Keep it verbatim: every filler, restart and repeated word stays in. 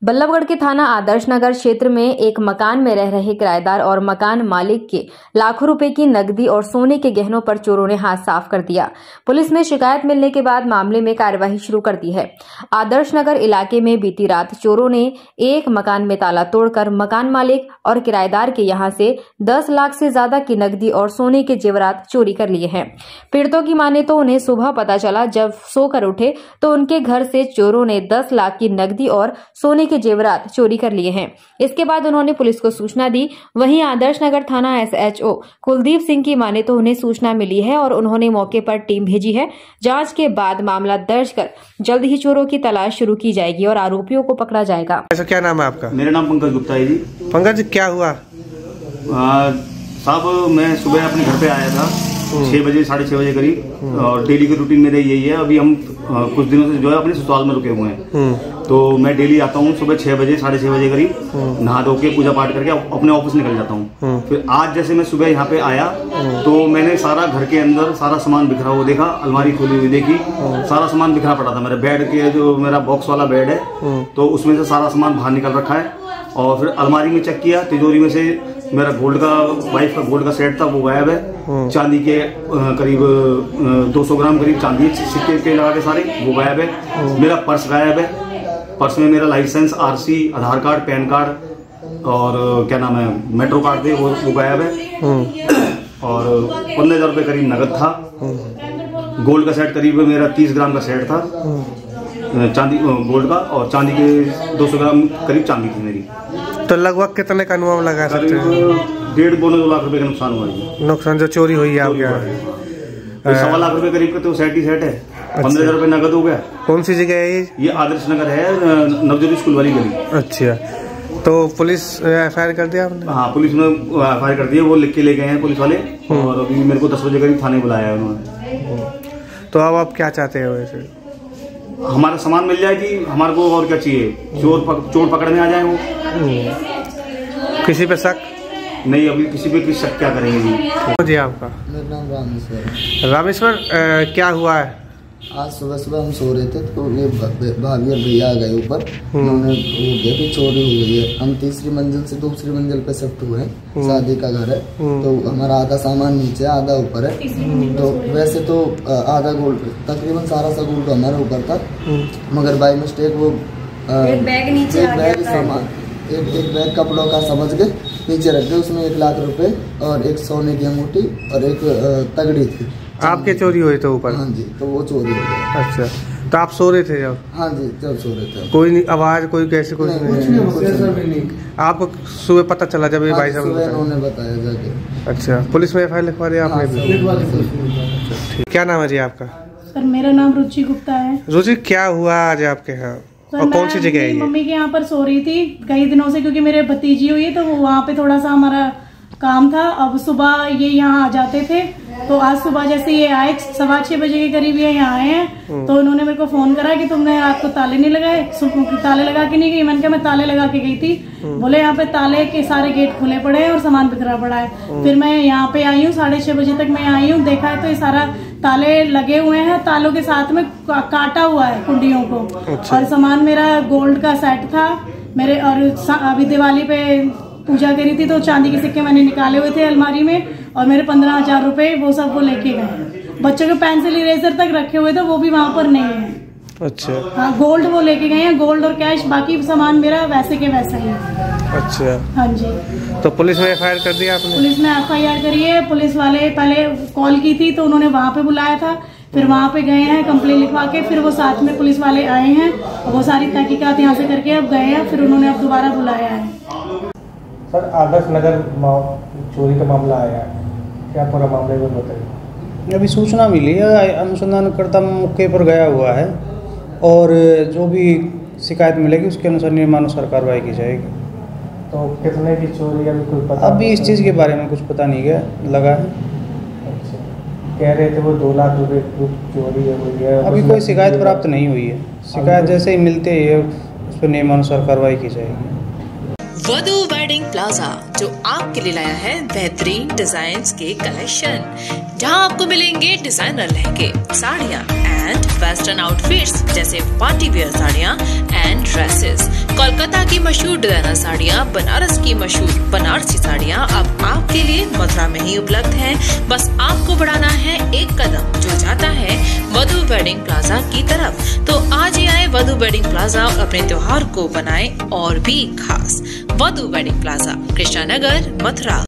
बल्लभगढ़ के थाना आदर्श नगर क्षेत्र में एक मकान में रह रहे किराएदार और मकान मालिक के लाखों रुपए की नकदी और सोने के गहनों पर चोरों ने हाथ साफ कर दिया। पुलिस ने शिकायत मिलने के बाद मामले में कार्यवाही शुरू कर दी है। आदर्श नगर इलाके में बीती रात चोरों ने एक मकान में ताला तोड़कर मकान मालिक और किराएदार के यहां से दस लाख से ज्यादा की नकदी और सोने के जेवरात चोरी कर लिए हैं। पीड़ितों की माने तो उन्हें सुबह पता चला, जब सोकर उठे तो उनके घर से चोरों ने दस लाख की नकदी और सोने के जेवरात चोरी कर लिए हैं। इसके बाद उन्होंने पुलिस को सूचना दी। वहीं आदर्श नगर थाना S H O Kuldeep Singh की माने तो उन्हें सूचना मिली है और उन्होंने मौके पर टीम भेजी है। जांच के बाद मामला दर्ज कर जल्द ही चोरों की तलाश शुरू की जाएगी और आरोपियों को पकड़ा जाएगा। ऐसा क्या नाम है आपका? मेरा नाम पंकज गुप्ता है जी। पंकज जी, क्या हुआ? साहब, मैं सुबह अपने घर पे आया था छह बजे साढ़े छह बजे करीब, और डेली की रूटीन मेरे यही है। अभी हम आ, कुछ दिनों से जो है अपने ससुराल में रुके हुए हैं, तो मैं डेली आता हूँ सुबह छह बजे साढ़े छह बजे करीब, नहा धो के पूजा पाठ करके अपने ऑफिस निकल जाता हूँ। फिर आज जैसे मैं सुबह यहाँ पे आया तो मैंने सारा घर के अंदर सारा सामान बिखरा हुआ देखा, अलमारी खोली हुई देखी, सारा सामान बिखरा पड़ा था। मेरे बेड के जो मेरा बॉक्स वाला बेड है तो उसमें से सारा सामान बाहर निकल रखा है। और फिर अलमारी में चेक किया, तिजोरी में से मेरा गोल्ड का वाइफ का गोल्ड का सेट था वो गायब है। चांदी के करीब दो सौ ग्राम करीब चांदी सिक्के के लगा के सारे वो गायब है। मेरा पर्स गायब है। पर्स में मेरा license, RC, Aadhaar card, PAN card और क्या नाम है मेट्रो कार्ड थे वो वो गायब है। और पंद्रह हजार रुपये करीब नगद था। गोल्ड का सेट करीब मेरा तीस ग्राम का सेट था चांदी गोल्ड का, और चांदी के दो सौ ग्राम करीब चांदी थी मेरी। तो लगभग कितने का अनुमान लगा सकते हैं? डेढ़ पौने दो लाख रुपए का नुकसान हुआ है। नुकसान जो चोरी हुई है आपके? सवा लाख रुपए करीब का तो सेट ही सेट है। पंद्रह हजार रुपए नगद हो गया। कौन सी जगह है ये? ये आदर्श नगर है, नवज्योति स्कूल वाली गली। अच्छा, तो पुलिस एफ आई आर कर दिया आपने? हाँ, पुलिस ने एफ आई आर कर दिया, वो लिख के ले गए हैं पुलिस वाले, और अभी मेरे को दस बजे करीब थाने बुलाया है उन्होंने। तो अब आप क्या चाहते हैं? वैसे हमारा सामान मिल जाए जी, हमारे को और क्या चाहिए? चोर पक, चोर पकड़ने आ जाए वो। किसी पे शक नहीं, अभी किसी पे किसी शक क्या करेंगे जी? जी आपका? मेरा नाम रामेश्वर है। रामेश्वर, क्या हुआ है? आज सुबह सुबह हम सो रहे थे तो ये भाभी और भैया आ गए ऊपर, उन्होंने वो किया कि चोरी हो गई है। हम तीसरी मंजिल से दूसरी मंजिल पे शिफ्ट हुए हैं, शादी का घर है, तो हमारा आधा सामान नीचे आधा ऊपर है। तो वैसे तो आधा गोल्ड तकरीबन सारा सा गोल्ड हमारे ऊपर था, मगर बाई मिस्टेक वो एक बैग नीचे एक बैग सामान एक एक बैग कपड़ों का समझ के नीचे रख गए। उसमें एक लाख रुपए और एक सोने की अंगूठी और एक तगड़ी थी। आपके चोरी हुई तो ऊपर? हाँ जी, तो वो चोरी हो गया। अच्छा, तो आप सो रहे थे जब? हाँ जी, जब सो रहे थे। कोई नहीं आवाज, कोई कैसे कुछ नहीं? नहीं, आपको सुबह पता चला जब ये भाई साहब उन्होंने बताया जाके? अच्छा, पुलिस में एफ आई आर लिखवा दिया आपने भी? क्या नाम है जी आपका? सर, मेरा नाम रुचि गुप्ता है। रुचि, क्या हुआ आज आपके यहाँ और कौन सी जगह है? मम्मी के यहाँ पर सो रही थी कई दिनों से, क्योंकि मेरे भतीजी हुई है तो वहाँ पे थोड़ा सा हमारा काम था। अब सुबह ये यहाँ आ जाते थे, तो आज सुबह जैसे ये आए सवा छह बजे के करीब ये यहाँ आए हैं, तो उन्होंने मेरे को फोन करा कि तुमने रात को ताले नहीं लगाए, ताले लगा के नहीं गई। मैंने कहा मैं ताले लगा के गई थी। बोले यहाँ पे ताले के सारे गेट खुले पड़े हैं और सामान बिखरा पड़ा है। फिर मैं यहाँ पे आई हूँ, साढ़े छह बजे तक मैं आई हूँ, देखा है तो ये सारा ताले लगे हुए हैं, तालों के साथ में काटा हुआ है कुंडियों को। अच्छा। और सामान मेरा गोल्ड का सेट था मेरे, और अभी दिवाली पे पूजा करी थी तो चांदी के सिक्के मैंने निकाले हुए थे अलमारी में, और मेरे पंद्रह हजार रुपए वो सब वो लेके गए। बच्चों के पेंसिल इरेजर तक रखे हुए थे, वो भी वहाँ पर नहीं है। अच्छा। हाँ, गोल्ड वो लेके गए हैं, गोल्ड और कैश, बाकी सामान मेरा वैसे के वैसा ही है। अच्छा। हाँ जी। तो पुलिस में एफ आई आर कर दिया आपने? पुलिस में एफ आई आर करी है। पुलिस वाले पहले कॉल की थी तो उन्होंने वहाँ पे बुलाया था, फिर वहाँ पे गए हैं कंप्लेन लिखवा के, फिर वो साथ में पुलिस वाले आए हैं, वो सारी तहकीकात यहाँ से करके अब गए हैं, फिर उन्होंने अब दोबारा बुलाया है। सर, आदर्श नगर चोरी का मामला आया है, क्या पूरा मामले में बताइए? अभी सूचना मिली है, अनुसंधानकर्ता मौके पर गया हुआ है, और जो भी शिकायत मिलेगी उसके अनुसार नियमानुसार कार्रवाई की जाएगी। तो कितने की चोरी अभी कोई पता? अभी इस चीज़ के बारे में कुछ पता नहीं गया लगा है। अच्छा, कह रहे थे वो दो लाख रुपये चोरी हुई है। अभी कोई शिकायत प्राप्त नहीं हुई है। शिकायत जैसे ही मिलते ही उस पर नियमानुसार कार्रवाई की जाएगी। वधू वेडिंग प्लाजा जो आपके लिए लाया है बेहतरीन डिजाइन्स के कलेक्शन, जहां आपको मिलेंगे डिजाइनर लहंगे, साड़ियां एंड वेस्टर्न आउटफिट्स जैसे पार्टी वेयर साड़ियां एंड ड्रेसेस, कोलकाता की मशहूर डिजाइनर साड़ियाँ, बनारस की मशहूर बनारसी साड़ियाँ अब आपके लिए मथुरा में ही उपलब्ध हैं। बस आपको बढ़ाना है एक कदम जो जाता है वधू वेडिंग प्लाजा की तरफ। तो आज ही आए वधू वेडिंग प्लाजा और अपने त्योहार को बनाएं और भी खास। Vadhu wedding plaza, Krishna Nagar, Mathura.